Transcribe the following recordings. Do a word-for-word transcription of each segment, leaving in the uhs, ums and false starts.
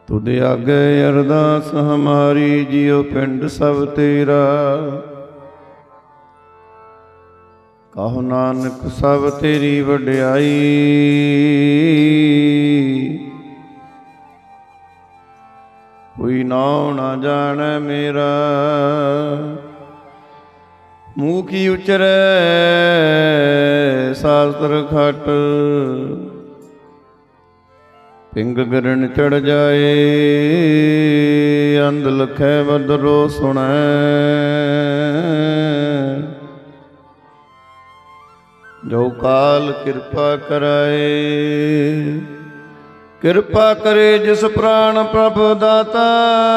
तुद आगे अरदास हमारी, जियो पिंड सब तेरा। कहो नानक सब तेरी वड्याई, कोई नाम ना जाने मेरा। मुँह की उचरे शास्त्र खट, पिंग गरन चढ़ जाए। अंध लखै बदरो सुनै, जो काल कृपा कराए। कृपा करे जिस प्राण प्रभु दाता,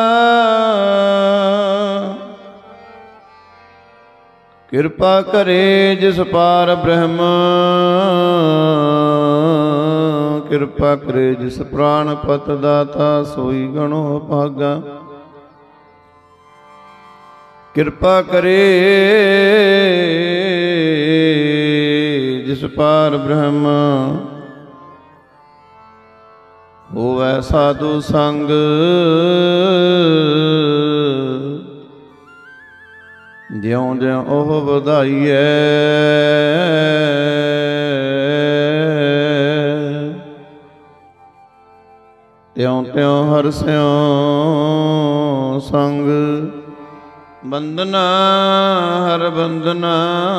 कृपा करे जिस पार ब्रह्म। कृपा करे जिस प्राण पत दाता, सोई गणो भागा। कृपा करे जिस पार ब्रह्म, होवै साधु संग। ज्यों ज्यों ओह ਵਧਾਈਐ, त्यों त्यों हरस्यों संग। बंदना हर बंदना,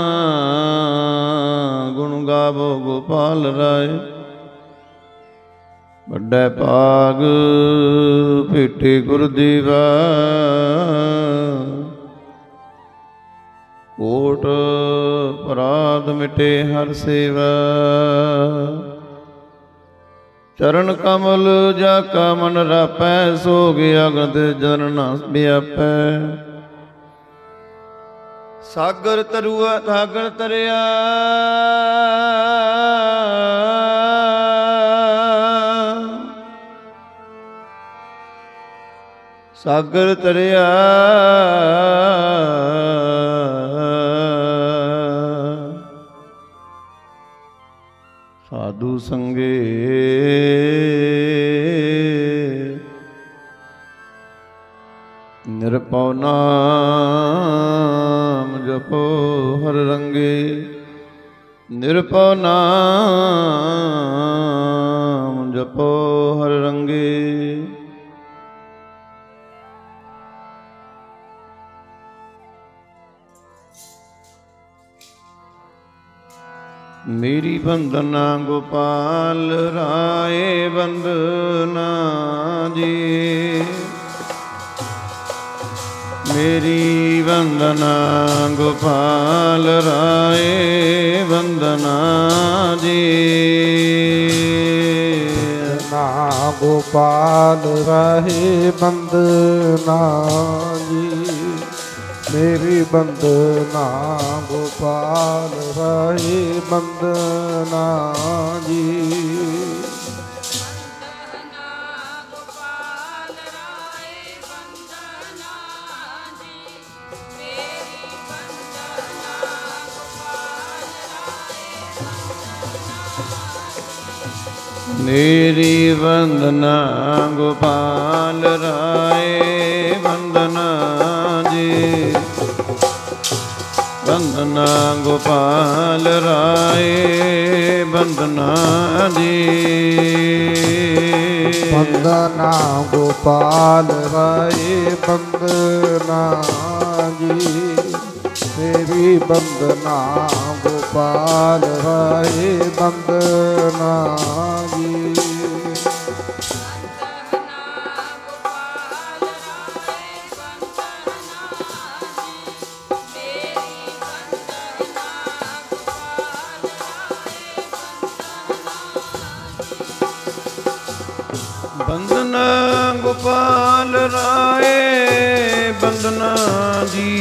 गुण गावो गोपाल राय। बड़े भाग भेटे गुरदेवा, कोट अपराध मिटे हर सेवा। चरण कमल जाका मन रापै, सोग अगद जरना व्यापै। सागर तरुआ सागर तरिया, सागर तरिया। साधु संगे निरपौ नाम जपो हर रंगे। निरपौ नाम जपो हर रंगे। मेरी वंदना गोपाल राय, वंदना जी। मेरी वंदना गोपाल राय, वंदना जी। ना गोपाल राय वंदना जी। मेरी वंदना गोपाल राय, वंदना जी। मेरी वंदना गोपाल राय, वंदना जी। वंदना गोपाल राय, वंदना जी। वंदना गोपाल राय, वंदना जी। मेरी वंदना गोपाल राय, वंदना जी। वंदना गोपाल राय, वंदना जी।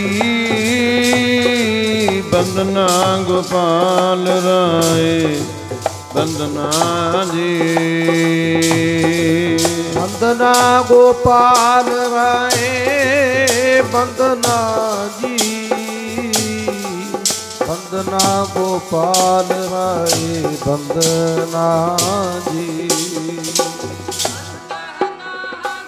वंदना गोपाल राय, वंदना जी। वंदना गोपाल राय, वंदना जी। वंदना गोपाल राय, वंदना जी।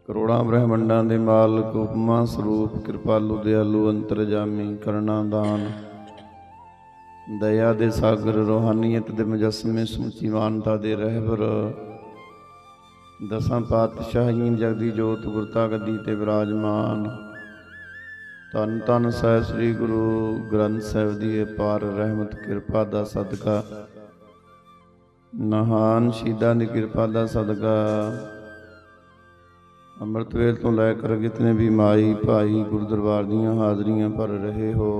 ਕਰੋੜਾਂ ਬ੍ਰਹਿਮੰਡਾਂ ਦੇ ਮਾਲਕ, ਉਪਮਾ ਸਰੂਪ, ਕਿਰਪਾਲੂ ਦਿਆਲੂ ਅੰਤਰਜਾਮੀ, ਕਰਨਾ ਦਾਨ, ਦਇਆ ਦੇ ਸਾਗਰ, ਰੂਹਾਨੀਅਤ ਦੇ ਮੁਜੱਸਮੇ, ਸਮੁੱਚੀ ਮਾਨਤਾ ਦੇ ਰਹਿਬਰ, ਦਸਾਂ ਪਾਤਸ਼ਾਹੀਆਂ ਜਗਦੀ ਜੋਤ, ਗੁਰਤਾ ਗੱਦੀ ਤੇ ਵਿਰਾਜਮਾਨ, ਧੰਨ ਧੰਨ ਸਾਹਿਬ ਸ੍ਰੀ ਗੁਰੂ ਗ੍ਰੰਥ ਸਾਹਿਬ ਦੀ ਅਪਾਰ ਰਹਿਮਤ ਕਿਰਪਾ ਦਾ ਸਦਕਾ, ਮਹਾਨ ਸ਼ਹੀਦਾਂ ਦੀ ਕਿਰਪਾ ਦਾ ਸਦਕਾ, ਅੰਮ੍ਰਿਤ ਵੇਲ ਤੋਂ ਲੈ ਕਰ ਜਿਤਨੇ ਵੀ ਮਾਈ ਭਾਈ ਗੁਰੂ ਦਰਬਾਰ ਦੀਆਂ ਹਾਜ਼ਰੀਆਂ ਭਰ ਰਹੇ ਹੋ,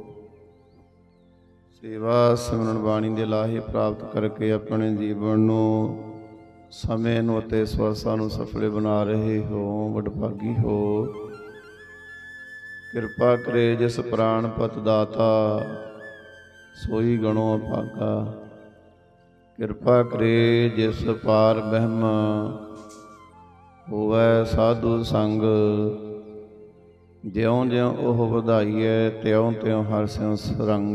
ਸੇਵਾ ਸਿਮਰਨ ਬਾਣੀ ਦੇ ਲਾਹੇ ਪ੍ਰਾਪਤ ਕਰਕੇ ਆਪਣੇ ਜੀਵਨ ਨੂੰ, ਸਮੇਂ ਨੂੰ ਅਤੇ ਸਵਰਸਾਂ ਨੂੰ ਸਫਲੇ ਬਣਾ ਰਹੇ ਹੋ, ਵਡਭਾਗੀ ਹੋ। ਕਿਰਪਾ ਕਰੇ ਜਿਸ ਪ੍ਰਾਣ ਪਤ ਦਾਤਾ, ਸੋਈ ਗਣੋ ਅਭਾਗਾ। ਕਿਰਪਾ ਕਰੇ ਜਿਸ ਪਾਰ ਬ੍ਰਹਮ, ਹੋਵੈ ਸਾਧੂ ਸੰਗ। ਜਿਉਂ ਜਿਉਂ ਉਹ ਵਧਾਈਐ, ਤਿਉਂ ਤਿਉਂ ਹਰਿ ਸਿਉ ਸਰੰਗ।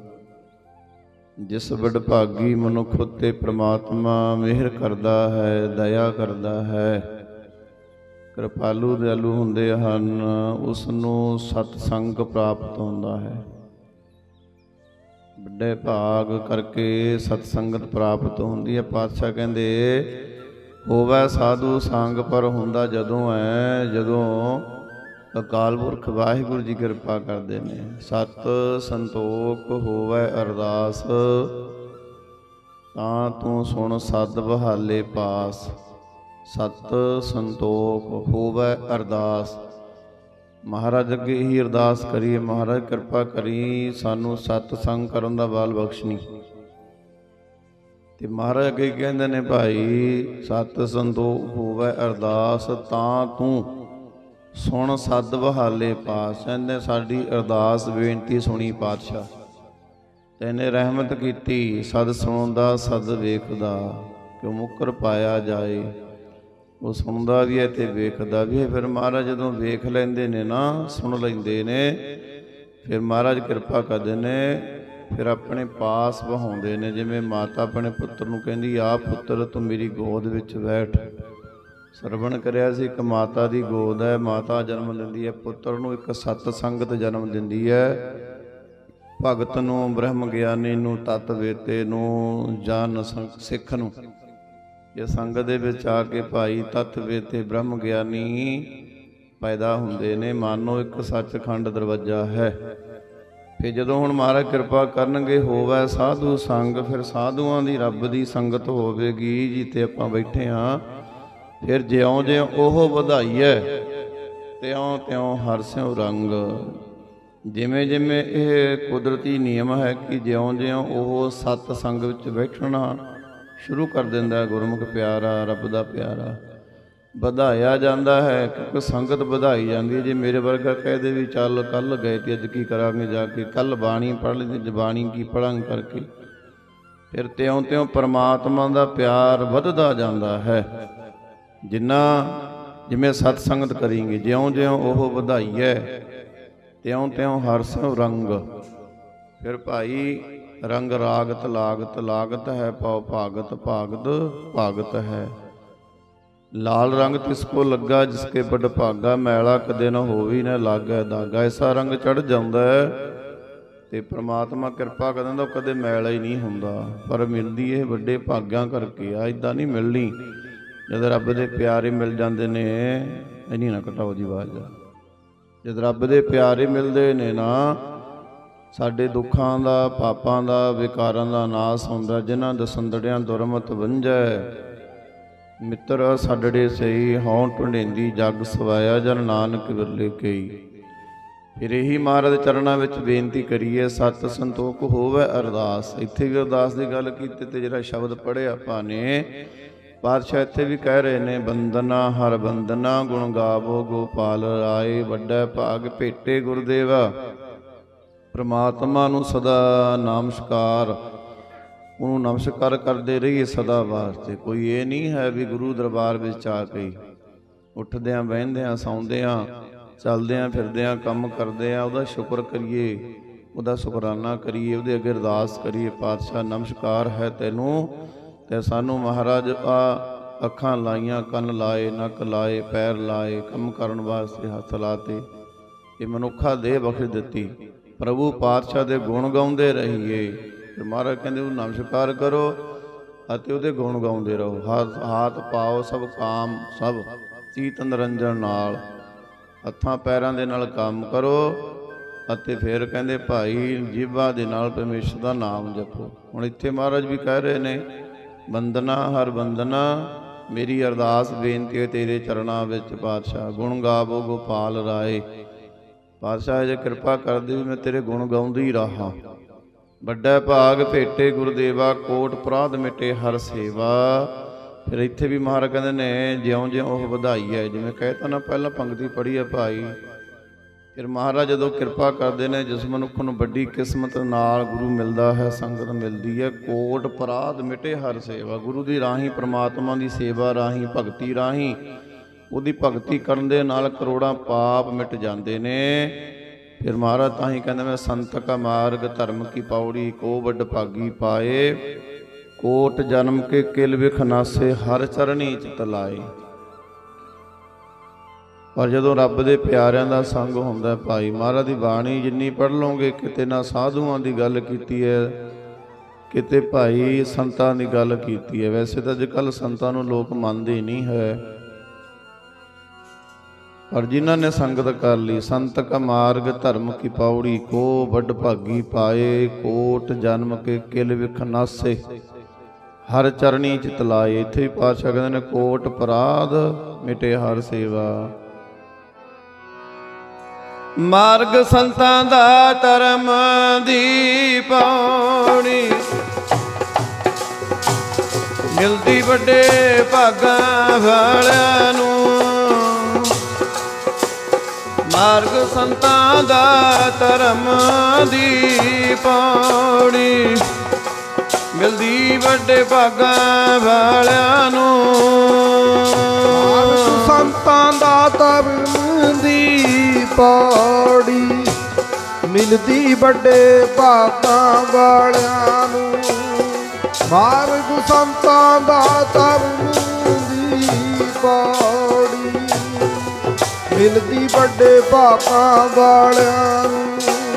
ਜਿਸ ਵਡਭਾਗੀ ਮਨੁੱਖ ਉੱਤੇ ਪ੍ਰਮਾਤਮਾ ਮਿਹਰ ਕਰਦਾ ਹੈ, ਦਇਆ ਕਰਦਾ ਹੈ, ਕਿਰਪਾਲੂ ਦਿਆਲੂ ਹੁੰਦੇ ਹਨ, ਉਸ ਨੂੰ ਸਤ ਸੰਗ ਪ੍ਰਾਪਤ ਹੁੰਦਾ ਹੈ। ਵੱਡੇ ਭਾਗ ਕਰਕੇ ਸਤ ਸੰਗਤ ਪ੍ਰਾਪਤ ਹੁੰਦੀ ਹੈ। ਪਾਤਸ਼ਾਹ ਕਹਿੰਦੇ ਹੋਵੇ ਸਾਧੂ ਸੰਗ, ਪਰ ਹੁੰਦਾ ਜਦੋਂ ਹੈ ਜਦੋਂ ਅਕਾਲ ਪੁਰਖ ਵਾਹਿਗੁਰੂ ਜੀ ਕਿਰਪਾ ਕਰਦੇ ਨੇ। ਸਤ ਸੰਤੋਖ ਹੋਵੇ ਅਰਦਾਸ, ਤਾਂ ਤੂੰ ਸੁਣ ਸਦ ਬਹਾਲੇ ਪਾਸ। ਸਤ ਸੰਤੋਖ ਹੋਵੇ ਅਰਦਾਸ, ਮਹਾਰਾਜ ਅੱਗੇ ਹੀ ਅਰਦਾਸ ਕਰੀਏ, ਮਹਾਰਾਜ ਕਿਰਪਾ ਕਰੀ ਸਾਨੂੰ ਸਤ ਸੰਗ ਕਰਨ ਦਾ ਬਲ ਬਖਸ਼ਣੀ। ਤੇ ਮਹਾਰਾਜ ਅੱਗੇ ਕਹਿੰਦੇ ਨੇ ਭਾਈ ਸਤ ਸੰਤੋਖ ਹੋਵੇ ਅਰਦਾਸ, ਤਾਂ ਤੂੰ ਸੁਣ ਸਦ ਬਹਾਲੇ ਪਾਸ। ਕਹਿੰਦੇ ਸਾਡੀ ਅਰਦਾਸ ਬੇਨਤੀ ਸੁਣੀ ਪਾਤਸ਼ਾਹ, ਤੈਨੇ ਰਹਿਮਤ ਕੀਤੀ, ਸਦ ਸੁਣਦਾ ਸਦ ਵੇਖਦਾ, ਕਿਉਂ ਮੁੱਕਰ ਪਾਇਆ ਜਾਏ। ਉਹ ਸੁਣਦਾ ਵੀ ਹੈ ਅਤੇ ਵੇਖਦਾ ਵੀ ਹੈ। ਫਿਰ ਮਹਾਰਾਜ ਜਦੋਂ ਵੇਖ ਲੈਂਦੇ ਨੇ ਨਾ, ਸੁਣ ਲੈਂਦੇ ਨੇ, ਫਿਰ ਮਹਾਰਾਜ ਕਿਰਪਾ ਕਰਦੇ ਨੇ, ਫਿਰ ਆਪਣੇ ਪਾਸ ਬਹਾਉਂਦੇ ਨੇ। ਜਿਵੇਂ ਮਾਤਾ ਆਪਣੇ ਪੁੱਤਰ ਨੂੰ ਕਹਿੰਦੀ, ਆ ਪੁੱਤਰ ਤੂੰ ਮੇਰੀ ਗੋਦ ਵਿੱਚ ਬੈਠ। ਸਰਵਣ ਕਰਿਆ ਸੀ, ਇੱਕ ਮਾਤਾ ਦੀ ਗੋਦ ਹੈ, ਮਾਤਾ ਜਨਮ ਦਿੰਦੀ ਹੈ ਪੁੱਤਰ ਨੂੰ, ਇੱਕ ਸਤ ਸੰਗਤ ਜਨਮ ਦਿੰਦੀ ਹੈ। ਭਗਤ ਨੂੰ, ਬ੍ਰਹਮ ਗਿਆਨੀ ਨੂੰ, ਤਤ ਵੇਤੇ ਨੂੰ, ਜਨ ਸਿੱਖ ਨੂੰ। ਇਹ ਸੰਗਤ ਦੇ ਵਿੱਚ ਆ ਕੇ ਭਾਈ ਤਤ ਵੇਤੇ ਬ੍ਰਹਮ ਗਿਆਨੀ ਪੈਦਾ ਹੁੰਦੇ ਨੇ। ਮਾਨੋ ਇੱਕ ਸੱਚਖੰਡ ਦਰਵਾਜ਼ਾ ਹੈ। ਫਿਰ ਜਦੋਂ ਹੁਣ ਮਹਾਰਾਜ ਕਿਰਪਾ ਕਰਨਗੇ ਹੋਵੇ ਸਾਧੂ ਸੰਗ, ਫਿਰ ਸਾਧੂਆਂ ਦੀ ਰੱਬ ਦੀ ਸੰਗਤ ਹੋਵੇਗੀ ਜਿੱਥੇ ਆਪਾਂ ਬੈਠੇ ਹਾਂ। ਫਿਰ ਜਿਉਂ ਜਿਉਂ ਉਹ ਵਧਾਈਐ, ਤਿਉਂ ਤਿਉਂ ਹਰਿ ਸਿਉ ਰੰਗ। ਜਿਵੇਂ ਜਿਵੇਂ ਇਹ ਕੁਦਰਤੀ ਨਿਯਮ ਹੈ ਕਿ ਜਿਉਂ ਜਿਉਂ ਉਹ ਸਤ ਸੰਗ ਵਿੱਚ ਬੈਠਣਾ ਸ਼ੁਰੂ ਕਰ ਦਿੰਦਾ, ਗੁਰਮੁਖ ਪਿਆਰਾ, ਰੱਬ ਦਾ ਪਿਆਰਾ, ਵਧਾਇਆ ਜਾਂਦਾ ਹੈ। ਕਿਉਂਕਿ ਸੰਗਤ ਵਧਾਈ ਜਾਂਦੀ ਹੈ। ਜੇ ਮੇਰੇ ਵਰਗਾ ਕਹਿ ਦੇ ਵੀ ਚੱਲ ਕੱਲ੍ਹ ਗਏ ਤੇ ਅੱਜ ਕੀ ਕਰਾਂਗੇ ਜਾ ਕੇ, ਕੱਲ੍ਹ ਬਾਣੀ ਪੜ੍ਹ ਲਈ ਤੇ ਬਾਣੀ ਕੀ ਪੜ੍ਹਾਂਗੇ ਕਰਕੇ, ਫਿਰ ਤਿਉਂ ਤਿਉਂ ਪਰਮਾਤਮਾ ਦਾ ਪਿਆਰ ਵੱਧਦਾ ਜਾਂਦਾ ਹੈ। ਜਿੰਨਾ ਜਿਵੇਂ ਸਤ ਸੰਗਤ ਕਰੀਂਗੇ, ਜਿਉਂ ਜਿਉਂ ਉਹ ਵਧਾਈਐ, ਤਿਉਂ ਤਿਉਂ ਹਰਿ ਸਿਉ ਰੰਗ। ਫਿਰ ਭਾਈ ਰੰਗ ਰਾਗਤ ਲਾਗਤ, ਲਾਗਤ ਹੈ ਪਉ ਭਾਗਤ, ਭਾਗਤ ਭਾਗਤ ਹੈ। ਲਾਲ ਰੰਗ ਤਿਸ ਕੋ ਲੱਗਾ, ਜਿਸਕੇ ਬੜ ਭਾਗਾ, ਮੈਲਾ ਕਦੇ ਨਾ ਹੋਵੀ ਨਾ ਲਾਗੈ ਦਾਗਾ। ਐਸਾ ਰੰਗ ਚੜ੍ਹ ਜਾਂਦਾ ਹੈ ਤੇ ਪ੍ਰਮਾਤਮਾ ਕਿਰਪਾ ਕਰ ਦਿੰਦਾ, ਕਦੇ ਮੈਲਾ ਹੀ ਨਹੀਂ ਹੁੰਦਾ। ਪਰ ਮਿਲਦੀ ਇਹ ਵੱਡੇ ਭਾਗਾਂ ਕਰਕੇ ਆ, ਇੱਦਾਂ ਨਹੀਂ ਮਿਲਣੀ। ਜਦ ਰੱਬ ਦੇ ਪਿਆਰੇ ਮਿਲ ਜਾਂਦੇ ਨੇ, ਇੰਨੀ ਨਾ ਘਟਾਓ ਜੀ ਆਵਾਜ਼। ਜਦ ਰੱਬ ਦੇ ਪਿਆਰੇ ਮਿਲਦੇ ਨੇ ਨਾ, ਸਾਡੇ ਦੁੱਖਾਂ ਦਾ, ਪਾਪਾਂ ਦਾ, ਵਿਕਾਰਾਂ ਦਾ ਨਾਸ ਹੁੰਦਾ। ਜਿਨ੍ਹਾਂ ਦਸੰਦੜਿਆਂ ਦੁਰਮਤ ਵੰਝੈ, ਮਿੱਤਰ ਸਾਡੜੇ ਸਹੀ, ਹਉ ਢੁੰਡੇਂਦੀ ਜਗ ਸਵਾਇਆ, ਜਨ ਨਾਨਕ ਵਿਰਲੇ ਕਈ। ਫਿਰ ਇਹੀ ਮਹਾਰਾਜ ਚਰਨਾਂ ਵਿੱਚ ਬੇਨਤੀ ਕਰੀਏ, ਸਤ ਸੰਤੋਖ ਹੋਵੇ ਅਰਦਾਸ। ਇੱਥੇ ਵੀ ਅਰਦਾਸ ਦੀ ਗੱਲ ਕੀਤੀ ਤੇ ਜਿਹੜਾ ਸ਼ਬਦ ਪੜ੍ਹਿਆ ਆਪਾਂ ਨੇ, ਪਾਤਸ਼ਾਹ ਇੱਥੇ ਵੀ ਕਹਿ ਰਹੇ ਨੇ, ਬੰਦਨਾ ਹਰ ਬੰਦਨਾ, ਗੁਣ ਗਾਵੋ ਗੋਪਾਲ ਰਾਏ। ਵੱਡਾ ਭਾਗ ਭੇਟੇ ਗੁਰਦੇਵਾ, ਪ੍ਰਮਾਤਮਾ ਨੂੰ ਸਦਾ ਨਮਸਕਾਰ, ਉਹਨੂੰ ਨਮਸਕਾਰ ਕਰਦੇ ਰਹੀਏ ਸਦਾ ਵਾਸਤੇ। ਕੋਈ ਇਹ ਨਹੀਂ ਹੈ ਵੀ ਗੁਰੂ ਦਰਬਾਰ ਵਿੱਚ ਆ ਕੇ ਉੱਠਦਿਆਂ ਬਹਿੰਦਿਆਂ ਸੌਂਦਿਆਂ ਚੱਲਦਿਆਂ ਫਿਰਦਿਆਂ ਕੰਮ ਕਰਦਿਆਂ ਉਹਦਾ ਸ਼ੁਕਰ ਕਰੀਏ, ਉਹਦਾ ਸ਼ੁਕਰਾਨਾ ਕਰੀਏ, ਉਹਦੇ ਅੱਗੇ ਅਰਦਾਸ ਕਰੀਏ, ਪਾਤਸ਼ਾਹ ਨਮਸਕਾਰ ਹੈ ਤੈਨੂੰ। ਤੇ ਸਾਨੂੰ ਮਹਾਰਾਜ ਆ ਅੱਖਾਂ ਲਾਈਆਂ, ਕੰਨ ਲਾਏ, ਨੱਕ ਲਾਏ, ਪੈਰ ਲਾਏ, ਕੰਮ ਕਰਨ ਵਾਸਤੇ ਹੱਥ ਲਾਤੇ। ਇਹ ਮਨੁੱਖਾ ਦੇਹ ਬਖਸ਼ ਦਿੱਤੀ। ਪ੍ਰਭੂ ਪਾਤਸ਼ਾਹ ਦੇ ਗੁਣ ਗਾਉਂਦੇ ਰਹੀਏ। ਤੇ ਮਹਾਰਾਜ ਕਹਿੰਦੇ ਉਹ ਨਮਸਕਾਰ ਕਰੋ ਅਤੇ ਉਹਦੇ ਗੁਣ ਗਾਉਂਦੇ ਰਹੋ। ਹੱਥ ਹਾਥ ਪਾਓ ਸਭ ਕਾਮ ਸਭ ਚੀਤ ਨਿਰੰਜਨ ਨਾਲ। ਹੱਥਾਂ ਪੈਰਾਂ ਦੇ ਨਾਲ ਕੰਮ ਕਰੋ ਅਤੇ ਫਿਰ ਕਹਿੰਦੇ ਭਾਈ ਜੀਭਾ ਦੇ ਨਾਲ ਪਰਮੇਸ਼ਰ ਦਾ ਨਾਮ ਜਪੋ। ਹੁਣ ਇੱਥੇ ਮਹਾਰਾਜ ਵੀ ਕਹਿ ਰਹੇ ਨੇ, ਬੰਦਨਾ ਹਰ ਬੰਦਨਾ ਮੇਰੀ ਅਰਦਾਸ ਬੇਨਤੀ ਹੈ ਤੇਰੇ ਚਰਨਾਂ ਵਿੱਚ ਪਾਤਸ਼ਾਹ। ਗੁਣ ਗਾਵੋ ਗੋਪਾਲ ਰਾਏ। ਪਾਤਸ਼ਾਹ ਜੇ ਕਿਰਪਾ ਕਰਦੇ ਵੀ ਮੈਂ ਤੇਰੇ ਗੁਣ ਗਾਉਂਦੀ ਰਹਾ। ਵੱਡਾ ਭਾਗ ਭੇਟੇ ਗੁਰਦੇਵਾ, ਕੋਟ ਅਪਰਾਧ ਮਿਟੇ ਹਰ ਸੇਵਾ। ਫਿਰ ਇੱਥੇ ਵੀ ਮਹਾਰਾਜ ਕਹਿੰਦੇ ਨੇ ਜਿਉਂ ਜਿਉਂ ਉਹ ਵਧਾਈ ਹੈ। ਜਿਵੇਂ ਕਹਿਤਾ ਨਾ ਪਹਿਲਾਂ ਪੰਕਤੀ ਪੜ੍ਹੀ ਹੈ ਭਾਈ। ਫਿਰ ਮਹਾਰਾਜ ਜਦੋਂ ਕਿਰਪਾ ਕਰਦੇ ਨੇ, ਜਿਸ ਮਨੁੱਖ ਨੂੰ ਵੱਡੀ ਕਿਸਮਤ ਨਾਲ ਗੁਰੂ ਮਿਲਦਾ ਹੈ, ਸੰਗਤ ਮਿਲਦੀ ਹੈ, ਕੋਟ ਅਪਰਾਧ ਮਿਟੇ ਹਰ ਸੇਵਾ। ਗੁਰੂ ਦੀ ਰਾਹੀਂ, ਪ੍ਰਮਾਤਮਾ ਦੀ ਸੇਵਾ ਰਾਹੀਂ, ਭਗਤੀ ਰਾਹੀਂ, ਉਹਦੀ ਭਗਤੀ ਕਰਨ ਦੇ ਨਾਲ ਕਰੋੜਾਂ ਪਾਪ ਮਿਟ ਜਾਂਦੇ ਨੇ। ਫਿਰ ਮਹਾਰਾਜ ਤਾਂ ਹੀ ਕਹਿੰਦੇ ਮੈਂ ਸੰਤ ਕਾ ਮਾਰਗ ਧਰਮ ਕੀ ਪੌੜੀ, ਕੋ ਵੱਡ ਭਾਗੀ ਪਾਏ, ਕੋਟ ਜਨਮ ਕੇ ਕਿਲ ਵਿਖ ਨਾਸੇ, ਹਰ ਚਰਣੀ ਚਿਤ ਲਾਏ। ਪਰ ਜਦੋਂ ਰੱਬ ਦੇ ਪਿਆਰਿਆਂ ਦਾ ਸੰਗ ਹੁੰਦਾ ਭਾਈ, ਮਹਾਰਾਜ ਦੀ ਬਾਣੀ ਜਿੰਨੀ ਪੜ੍ਹ ਲਓਗੇ, ਕਿਤੇ ਨਾ ਸਾਧੂਆਂ ਦੀ ਗੱਲ ਕੀਤੀ ਹੈ, ਕਿਤੇ ਭਾਈ ਸੰਤਾਂ ਦੀ ਗੱਲ ਕੀਤੀ ਹੈ। ਵੈਸੇ ਤਾਂ ਅੱਜ ਕੱਲ੍ਹ ਸੰਤਾਂ ਨੂੰ ਲੋਕ ਮੰਨਦੇ ਨਹੀਂ ਹੈ, ਪਰ ਜਿਨ੍ਹਾਂ ਨੇ ਸੰਗਤ ਕਰ ਲਈ। ਸੰਤ ਕਾ ਮਾਰਗ ਧਰਮ ਕੀ ਪੌੜੀ, ਕੋ ਵੱਡ ਭਾਗੀ ਪਾਏ, ਕੋਟ ਜਨਮ ਕੇ ਕਿਲ ਵਿਖ ਨਾਸੇ, ਹਰ ਚਰਣੀ ਚਿਤ ਲਾਏ। ਇੱਥੇ ਵੀ ਪਾਤਸ਼ਾਹ ਕਹਿੰਦੇ ਨੇ ਕੋਟ ਅਪਰਾਧ ਮਿਟੇ ਹਰ ਸੇਵਾ। ਮਾਰਗ ਸੰਤਾਂ ਦਾ ਧਰਮ ਦੀ ਪੌੜੀ, ਮਿਲਦੀ ਵੱਡੇ ਭਾਗਾਂ ਵਾਲਿਆਂ ਨੂੰ। ਮਾਰਗ ਸੰਤਾਂ ਦਾ ਧਰਮ ਦੀ ਪੌੜੀ, ਮਿਲਦੀ ਵੱਡੇ ਭਾਗਾਂ ਵਾਲਿਆਂ ਨੂੰ। ਮਾਰਗ ਸੰਤਾਂ ਦਾ ਧਰਮ ਦੀ ਪੌੜੀ, ਮਿਲਦੀ ਵੱਡੇ ਭਾਗਾਂ ਵਾਲਿਆਂ ਨੂੰ। ਮਾਰਗ ਸੰਤਾਂ ਦਾ ਧਰਮ ਦੀ ਪੌੜੀ, ਮਿਲਦੀ ਵੱਡੇ ਭਾਗਾਂ ਵਾਲਿਆਂ ਨੂੰ।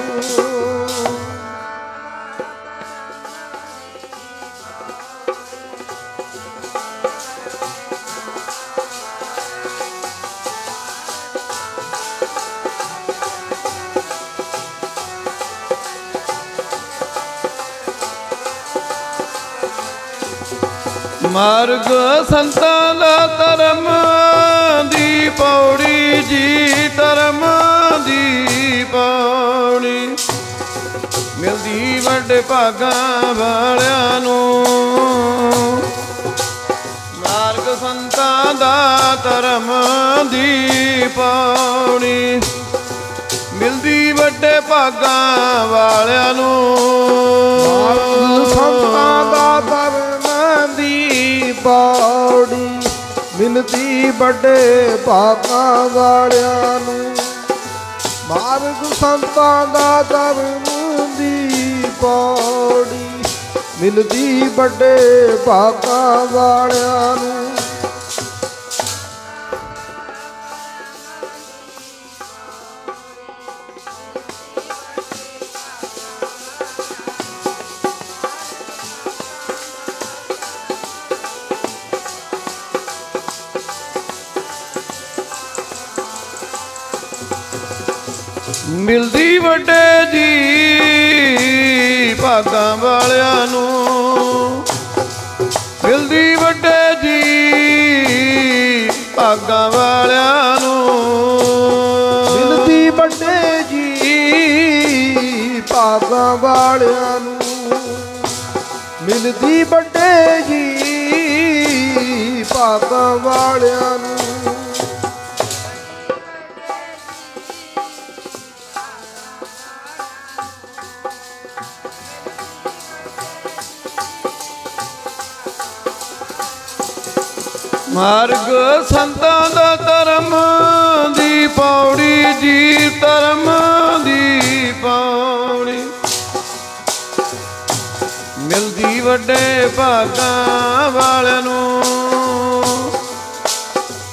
ਮਾਰਗ ਸੰਤਾਂ ਦਾ ਧਰਮ ਦੀ ਪੌੜੀ ਜੀ, ਧਰਮ ਦੀ ਪੌੜੀ, ਮਿਲਦੀ ਵੱਡੇ ਭਾਗਾਂ ਵਾਲਿਆਂ ਨੂੰ। ਮਾਰਗ ਸੰਤਾਂ ਦਾ ਧਰਮ ਦੀ ਪੌੜੀ, ਮਿਲਦੀ ਵੱਡੇ ਭਾਗਾਂ ਵਾਲਿਆਂ ਨੂੰ। ਮਾਰਗ ਸੰਤਾਂ ਦਾ ਧਰਮ ਦੀ ਪੌੜੀ, ਮਿਲਦੀ ਵੱਡੇ ਭਾਗਾਂ ਵਾਲਿਆਂ ਨੂੰ। ਮਾਰਗ ਸੰਤਾਂ ਦਾ ਧਰਮ ਦੀ ਪੌੜੀ, ਮਿਲਦੀ ਵੱਡੇ ਭਾਗਾਂ ਵਾਲਿਆਂ ਨੂੰ। ਮਿਲਦੀ ਵੱਡੇ ਜੀ ਭਾਗਾਂ ਵਾਲਿਆਂ ਨੂੰ, ਮਿਲਦੀ ਵੱਡੇ ਜੀ ਭਾਗਾਂ ਵਾਲਿਆਂ ਨੂੰ। ਮਿਲਦੀ ਵੱਡੇ ਜੀ ਭਾਗਾਂ ਵਾਲਿਆਂ ਨੂੰ, ਮਿਲਦੀ ਵੱਡੇ ਜੀ ਭਾਗਾਂ ਵਾਲਿਆਂ ਨੂੰ। ਮਾਰਗ ਸੰਤਾਂ ਦਾ ਧਰਮ ਦੀ ਪੌੜੀ ਜੀ, ਧਰਮ ਦੀ ਪੌੜੀ, ਮਿਲਦੀ ਵੱਡੇ ਭਾਗਾਂ ਵਾਲਿਆਂ ਨੂੰ।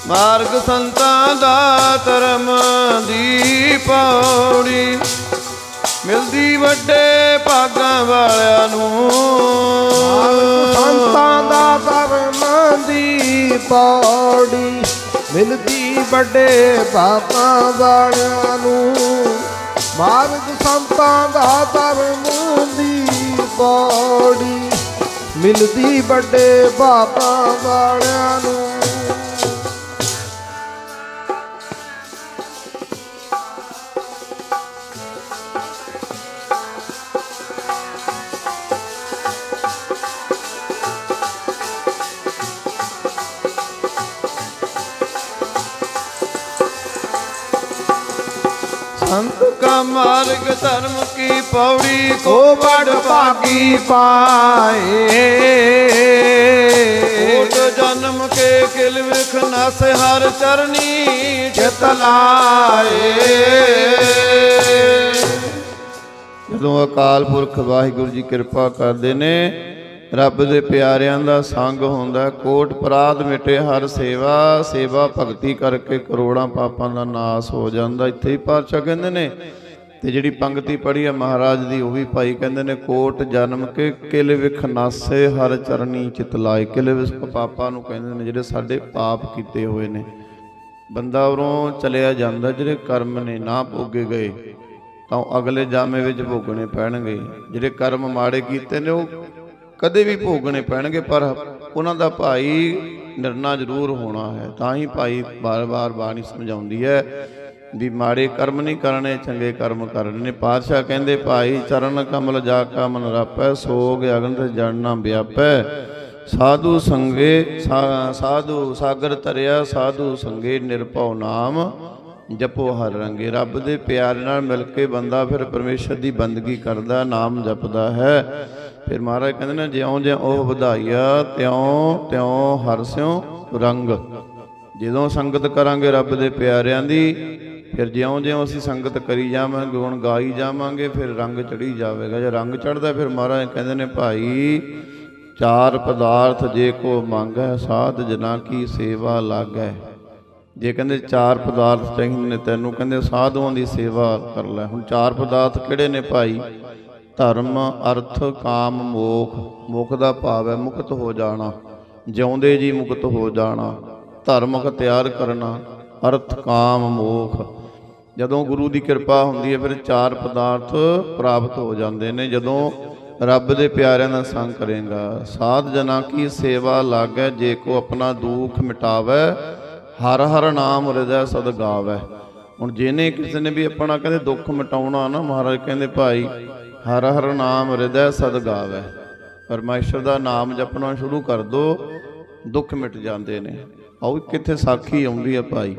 ਮਾਰਗ ਸੰਤਾਂ ਦਾ ਧਰਮ ਦੀ ਪੌੜੀ ਮਿਲਦੀ ਵੱਡੇ ਭਾਗਾਂ ਵਾਲਿਆਂ ਨੂੰ। ਸੰਤਾਂ ਦਾ ਧਰਮ ਦੀ ਪੌੜੀ ਮਿਲਦੀ ਵੱਡੇ ਭਾਗਾਂ ਵਾਲਿਆਂ ਨੂੰ। ਮਾਰਗ ਸੰਤਾਂ ਦਾ ਧਰਮ ਦੀ ਪੌੜੀ ਮਿਲਦੀ ਵੱਡੇ ਭਾਗਾਂ ਵਾਲਿਆਂ ਨੂੰ। संत का मार्ग धर्म की पौड़ी को बड़ भागी पाए। कोट जन्म के किल विख नस हर चरनी चित लाए। ਜਦੋਂ ਅਕਾਲ ਪੁਰਖ ਵਾਹਿਗੁਰੂ ਜੀ ਕਿਰਪਾ ਕਰਦੇ ਨੇ, ਰੱਬ ਦੇ ਪਿਆਰਿਆਂ ਦਾ ਸੰਗ ਹੁੰਦਾ, ਕੋਟ ਅਪਰਾਧ ਮਿਟੇ ਹਰ ਸੇਵਾ। ਸੇਵਾ ਭਗਤੀ ਕਰਕੇ ਕਰੋੜਾਂ ਪਾਪਾਂ ਦਾ ਨਾਸ ਹੋ ਜਾਂਦਾ। ਇੱਥੇ ਹੀ ਪਾਤਸ਼ਾਹ ਕਹਿੰਦੇ ਨੇ। ਤੇ ਜਿਹੜੀ ਪੰਗਤੀ ਪੜ੍ਹੀ ਆ ਮਹਾਰਾਜ ਦੀ, ਉਹ ਵੀ ਭਾਈ ਕਹਿੰਦੇ ਨੇ, ਕੋਟ ਜਨਮ ਕੇ ਕਿਲ ਵਿਖ ਨਾਸੇ ਹਰ ਚਰਨੀ ਚਿਤ ਲਾਏ। ਕਿਲ ਵਿਖ ਪਾਪਾਂ ਨੂੰ ਕਹਿੰਦੇ ਨੇ, ਜਿਹੜੇ ਸਾਡੇ ਪਾਪ ਕੀਤੇ ਹੋਏ ਨੇ। ਬੰਦਾ ਉਰੋਂ ਚਲਿਆ ਜਾਂਦਾ, ਜਿਹੜੇ ਕਰਮ ਨੇ ਨਾ ਭੋਗੇ ਗਏ ਤਾਂ ਉਹ ਅਗਲੇ ਜਾਮੇ ਵਿੱਚ ਭੋਗਣੇ ਪੈਣਗੇ। ਜਿਹੜੇ ਕਰਮ ਮਾੜੇ ਕੀਤੇ ਨੇ ਉਹ ਕਦੇ ਵੀ ਭੋਗਣੇ ਪੈਣਗੇ, ਪਰ ਉਹਨਾਂ ਦਾ ਭਾਈ ਨਿਰਣਾ ਜ਼ਰੂਰ ਹੋਣਾ ਹੈ। ਤਾਂ ਹੀ ਭਾਈ ਬਾਰ ਬਾਰ ਬਾਣੀ ਸਮਝਾਉਂਦੀ ਹੈ ਵੀ ਮਾੜੇ ਕਰਮ ਨਹੀਂ ਕਰਨੇ, ਚੰਗੇ ਕਰਮ ਕਰਨੇ ਨੇ। ਪਾਤਸ਼ਾਹ ਕਹਿੰਦੇ, ਭਾਈ ਚਰਨ ਕਮਲ ਜਾ ਕਾ ਮਨ ਰਾਪੈ, ਸੋਗ ਅਗਨ ਤੇ ਜਨ ਨਾ ਵਿਆਪੈ। ਸਾਧੂ ਸੰਗੇ ਸਾਧੂ ਸਾਗਰ ਤਰਿਆ, ਸਾਧੂ ਸੰਗੇ ਨਿਰਭਉ ਨਾਮ ਜਪੋ ਹਰ ਰੰਗੇ। ਰੱਬ ਦੇ ਪਿਆਰ ਨਾਲ ਮਿਲ ਕੇ ਬੰਦਾ ਫਿਰ ਪਰਮੇਸ਼ਰ ਦੀ ਬੰਦਗੀ ਕਰਦਾ, ਨਾਮ ਜਪਦਾ ਹੈ। ਫਿਰ ਮਹਾਰਾਜ ਕਹਿੰਦੇ ਨੇ, ਜਿਉਂ ਜਿਉਂ ਉਹ ਵਧਾਈਆ ਤਿਉਂ ਤਿਉਂ ਹਰਸਿਉ ਰੰਗ। ਜਦੋਂ ਸੰਗਤ ਕਰਾਂਗੇ ਰੱਬ ਦੇ ਪਿਆਰਿਆਂ ਦੀ, ਫਿਰ ਜਿਉਂ ਜਿਉਂ ਅਸੀਂ ਸੰਗਤ ਕਰੀ ਜਾਵਾਂਗੇ, ਗੁਣ ਗਾਈ ਜਾਵਾਂਗੇ, ਫਿਰ ਰੰਗ ਚੜ੍ਹੀ ਜਾਵੇਗਾ। ਜੇ ਰੰਗ ਚੜ੍ਹਦਾ, ਫਿਰ ਮਹਾਰਾਜ ਕਹਿੰਦੇ ਨੇ, ਭਾਈ ਚਾਰ ਪਦਾਰਥ ਜੇ ਕੋ ਮੰਗੈ, ਸਾਧ ਜਨਾ ਕੀ ਸੇਵਾ ਲਾਗੈ। ਜੇ ਕਹਿੰਦੇ ਚਾਰ ਪਦਾਰਥ ਚਾਹੀਦੇ ਨੇ ਤੈਨੂੰ, ਕਹਿੰਦੇ ਸਾਧੂਆਂ ਦੀ ਸੇਵਾ ਕਰ ਲੈ। ਹੁਣ ਚਾਰ ਪਦਾਰਥ ਕਿਹੜੇ ਨੇ ਭਾਈ? ਧਰਮ, ਅਰਥ, ਕਾਮ, ਮੋਖ। ਮੁਖ ਦਾ ਭਾਵ ਹੈ ਮੁਕਤ ਹੋ ਜਾਣਾ, ਜਿਉਂਦੇ ਜੀ ਮੁਕਤ ਹੋ ਜਾਣਾ। ਧਰਮ ਅਖਤਿਆਰ ਕਰਨਾ, ਅਰਥ, ਕਾਮ, ਮੋਖ। ਜਦੋਂ ਗੁਰੂ ਦੀ ਕਿਰਪਾ ਹੁੰਦੀ ਹੈ, ਫਿਰ ਚਾਰ ਪਦਾਰਥ ਪ੍ਰਾਪਤ ਹੋ ਜਾਂਦੇ ਨੇ। ਜਦੋਂ ਰੱਬ ਦੇ ਪਿਆਰਿਆਂ ਦਾ ਸੰਗ ਕਰੇਗਾ। ਸਾਧ ਜਨਾਂ ਕੀ ਸੇਵਾ ਲਾਗੈ, ਜੇ ਕੋ ਆਪਣਾ ਦੁੱਖ ਮਿਟਾਵੈ, ਹਰ ਹਰ ਨਾਮ ਹਿਰਦੈ ਸਦ ਗਾਵੈ। ਹੁਣ ਜਿਹਨੇ ਕਿਸੇ ਨੇ ਵੀ ਆਪਣਾ ਕਹਿੰਦੇ ਦੁੱਖ ਮਿਟਾਉਣਾ ਨਾ, ਮਹਾਰਾਜ ਕਹਿੰਦੇ ਭਾਈ ਹਰ ਹਰ ਨਾਮ ਹਿਰਦੈ ਸਦ ਗਾਵੈ। ਪਰਮੇਸ਼ਰ ਦਾ ਨਾਮ ਜਪਣਾ ਸ਼ੁਰੂ ਕਰ ਦੋ, ਦੁੱਖ ਮਿਟ ਜਾਂਦੇ ਨੇ। ਆਓ ਕਿੱਥੇ ਸਾਖੀ ਆਉਂਦੀ ਹੈ ਭਾਈ,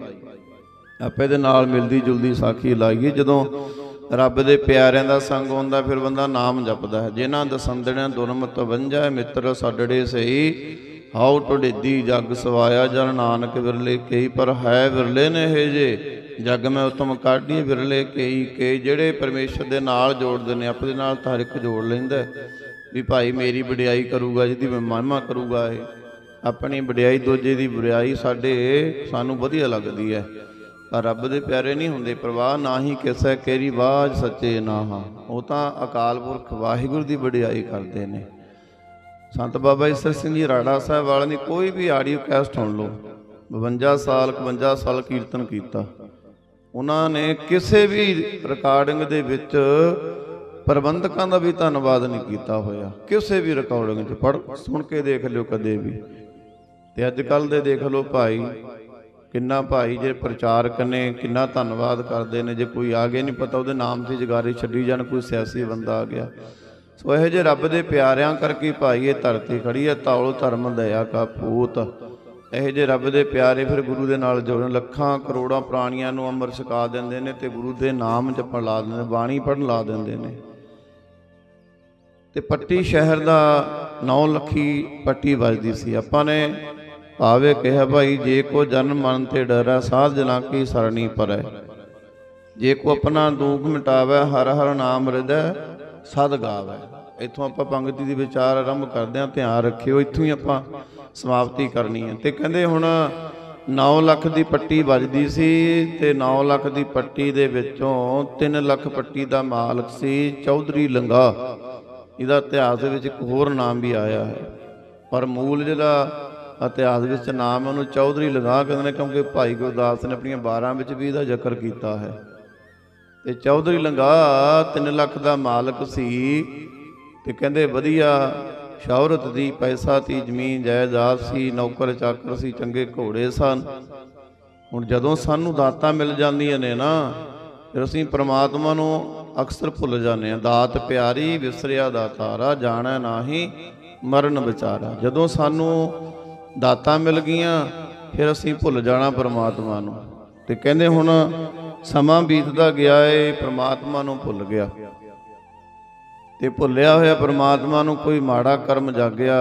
ਆਪੇ ਇਹਦੇ ਨਾਲ ਮਿਲਦੀ ਜੁਲਦੀ ਸਾਖੀ ਲਾਈਏ। ਜਦੋਂ ਰੱਬ ਦੇ ਪਿਆਰਿਆਂ ਦਾ ਸੰਗ ਹੁੰਦਾ, ਫਿਰ ਬੰਦਾ ਨਾਮ ਜਪਦਾ ਹੈ। ਜਿਨ੍ਹਾਂ ਦਸੰਦਣਿਆਂ ਦੁਰਮਤ ਵੰਝਾ, ਮਿੱਤਰ ਸਾਡੜੇ ਸਹੀ। ਹਾਉ ਢੁੜੇਦੀ ਜਗ ਸਵਾਇਆ, ਜਨ ਨਾਨਕ ਵਿਰਲੇ ਕਈ। ਪਰ ਹੈ ਵਿਰਲੇ ਨੇ ਇਹ ਜੇ, ਜਗ ਮੈਂ ਉਤਮ ਕਾਢੀ ਵਿਰਲੇ ਕਈ। ਕਈ ਜਿਹੜੇ ਪਰਮੇਸ਼ਰ ਦੇ ਨਾਲ ਜੋੜਦੇ ਨੇ, ਆਪਣੇ ਨਾਲ ਤਾਂ ਹਰ ਇੱਕ ਜੋੜ ਲੈਂਦਾ ਵੀ ਭਾਈ ਮੇਰੀ ਵਡਿਆਈ ਕਰੂਗਾ, ਜਿਹਦੀ ਮੈਂ ਮਹਿਮਾ ਕਰੂਗਾ। ਇਹ ਆਪਣੀ ਵਡਿਆਈ, ਦੂਜੇ ਦੀ ਬੁਰਾਈ ਸਾਡੇ ਸਾਨੂੰ ਵਧੀਆ ਲੱਗਦੀ ਹੈ। ਪਰ ਰੱਬ ਦੇ ਪਿਆਰੇ ਨਹੀਂ ਹੁੰਦੇ ਪ੍ਰਵਾਹ, ਨਾ ਹੀ ਕਿਸੇ ਕੇਰੀ ਬਾਝ ਸੱਚੇ ਨਾ ਹਾਂ। ਉਹ ਤਾਂ ਅਕਾਲ ਪੁਰਖ ਵਾਹਿਗੁਰੂ ਦੀ ਵਡਿਆਈ ਕਰਦੇ ਨੇ। ਸੰਤ ਬਾਬਾ ਈਸਰ ਸਿੰਘ ਜੀ ਰਾੜਾ ਸਾਹਿਬ ਵਾਲਿਆਂ ਦੀ ਕੋਈ ਵੀ ਆਡੀਓ ਕੈਸਟ ਸੁਣ ਲਓ, ਬਵੰਜਾ ਸਾਲ ਇਕਵੰਜਾ ਸਾਲ ਕੀਰਤਨ ਕੀਤਾ ਉਹਨਾਂ ਨੇ। ਕਿਸੇ ਵੀ ਰਿਕਾਰਡਿੰਗ ਦੇ ਵਿੱਚ ਪ੍ਰਬੰਧਕਾਂ ਦਾ ਵੀ ਧੰਨਵਾਦ ਨਹੀਂ ਕੀਤਾ ਹੋਇਆ, ਕਿਸੇ ਵੀ ਰਿਕਾਰਡਿੰਗ 'ਚ। ਪੜ੍ਹ ਸੁਣ ਕੇ ਦੇਖ ਲਿਓ ਕਦੇ ਵੀ। ਤੇ ਅੱਜ ਕੱਲ੍ਹ ਦੇ ਦੇਖ ਲਓ ਭਾਈ, ਕਿੰਨਾ ਭਾਈ ਜੇ ਪ੍ਰਚਾਰਕ ਨੇ ਕਿੰਨਾ ਧੰਨਵਾਦ ਕਰਦੇ ਨੇ। ਜੇ ਕੋਈ ਆ ਗਿਆ ਨਹੀਂ ਪਤਾ, ਉਹਦੇ ਨਾਮ ਦੀ ਜਗਾਰੀ ਛੱਡੀ ਜਾਣ, ਕੋਈ ਸਿਆਸੀ ਬੰਦਾ ਆ ਗਿਆ। ਸੋ ਇਹੋ ਜਿਹੇ ਰੱਬ ਦੇ ਪਿਆਰਿਆਂ ਕਰਕੇ ਭਾਈ ਇਹ ਧਰਤੀ ਖੜੀ ਹੈ। ਤਾਉ ਧਰਮ ਦਇਆ ਕਾ ਪੂਤ। ਇਹੋ ਜਿਹੇ ਰੱਬ ਦੇ ਪਿਆਰੇ ਫਿਰ ਗੁਰੂ ਦੇ ਨਾਲ ਜੁੜਨ। ਲੱਖਾਂ ਕਰੋੜਾਂ ਪ੍ਰਾਣੀਆਂ ਨੂੰ ਅੰਮ੍ਰਿਤ ਛਕਾ ਦਿੰਦੇ ਨੇ ਤੇ ਗੁਰੂ ਦੇ ਨਾਮ ਜਪਣ ਲਾ ਦਿੰਦੇ ਨੇ, ਬਾਣੀ ਪੜ੍ਹਨ ਲਾ ਦਿੰਦੇ ਨੇ। ਤੇ ਪੱਟੀ ਸ਼ਹਿਰ ਦਾ ਨੌ ਲੱਖੀ ਪੱਟੀ ਵੱਜਦੀ ਸੀ। ਆਪਾਂ ਨੇ ਭਾਵੇਂ ਕਿਹਾ ਭਾਈ, ਜੇ ਕੋ ਜਨ ਮਨ ਤੇ ਡਰੈ, ਸਾਧ ਜਨਾ ਕੀ ਸਰਣੀ ਪਰੈ। ਜੇ ਕੋ ਆਪਣਾ ਦੁੱਖ ਮਿਟਾਵੈ, ਹਰ ਹਰ ਨਾਮ ਹਿਰਦੈ ਸਦ ਗਾਵੈ। ਇੱਥੋਂ ਆਪਾਂ ਪੰਗਤੀ ਦੀ ਵਿਚਾਰ ਆਰੰਭ ਕਰਦੇ ਹਾਂ, ਧਿਆਨ ਰੱਖਿਓ। ਇੱਥੋਂ ਹੀ ਆਪਾਂ ਸਮਾਪਤੀ ਕਰਨੀ ਹੈ। ਤੇ ਕਹਿੰਦੇ ਹੁਣ ਨੌ ਲੱਖ ਦੀ ਪੱਟੀ ਵੱਜਦੀ ਸੀ ਤੇ ਨੌ ਲੱਖ ਦੀ ਪੱਟੀ ਦੇ ਵਿੱਚੋਂ ਤਿੰਨ ਲੱਖ ਪੱਟੀ ਦਾ ਮਾਲਕ ਸੀ ਚੌਧਰੀ ਲੰਗਾ। ਇਹਦਾ ਇਤਿਹਾਸ ਦੇ ਵਿੱਚ ਇੱਕ ਹੋਰ ਨਾਮ ਵੀ ਆਇਆ ਹੈ, ਪਰ ਮੂਲ ਜਿਹੜਾ ਇਤਿਹਾਸ ਵਿੱਚ ਨਾਮ ਉਹਨੂੰ ਚੌਧਰੀ ਲੰਗਾ ਕਹਿੰਦੇ ਨੇ, ਕਿਉਂਕਿ ਭਾਈ ਗੁਰਦਾਸ ਨੇ ਆਪਣੀਆਂ ਬਾਰਾਂ ਵਿੱਚ ਵੀ ਇਹਦਾ ਜ਼ਿਕਰ ਕੀਤਾ ਹੈ। ਤੇ ਚੌਧਰੀ ਲੰਗਾ ਤਿੰਨ ਲੱਖ ਦਾ ਮਾਲਕ ਸੀ ਤੇ ਕਹਿੰਦੇ ਵਧੀਆ ਸ਼ੌਹਰਤ ਦੀ, ਪੈਸਾ ਤੀ, ਜ਼ਮੀਨ ਜਾਇਦਾਦ ਸੀ, ਨੌਕਰ ਚਾਕਰ ਸੀ, ਚੰਗੇ ਘੋੜੇ ਸਨ। ਹੁਣ ਜਦੋਂ ਸਾਨੂੰ ਦਾਤਾਂ ਮਿਲ ਜਾਂਦੀਆਂ ਨੇ ਨਾ, ਫਿਰ ਅਸੀਂ ਪ੍ਰਮਾਤਮਾ ਨੂੰ ਅਕਸਰ ਭੁੱਲ ਜਾਂਦੇ ਹਾਂ। ਦਾਤ ਪਿਆਰੀ ਵਿਸਰਿਆ ਦਾਤਾਰਾ, ਜਾਣੈ ਨਾਹੀ ਮਰਨ ਵਿਚਾਰਾ। ਜਦੋਂ ਸਾਨੂੰ ਦਾਤਾਂ ਮਿਲ ਗਈਆਂ ਫਿਰ ਅਸੀਂ ਭੁੱਲ ਜਾਣਾ ਪ੍ਰਮਾਤਮਾ ਨੂੰ। ਤੇ ਕਹਿੰਦੇ ਹੁਣ ਸਮਾਂ ਬੀਤਦਾ ਗਿਆ ਏ, ਪ੍ਰਮਾਤਮਾ ਨੂੰ ਭੁੱਲ ਗਿਆ ਤੇ ਭੁੱਲਿਆ ਹੋਇਆ ਪ੍ਰਮਾਤਮਾ ਨੂੰ ਕੋਈ ਮਾੜਾ ਕਰਮ ਜਾਗਿਆ